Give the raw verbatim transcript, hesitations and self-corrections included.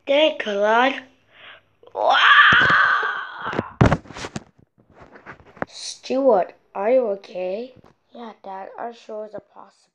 Dang, Kalad. Stuart, are you okay? Yeah, Dad, our show is a possible.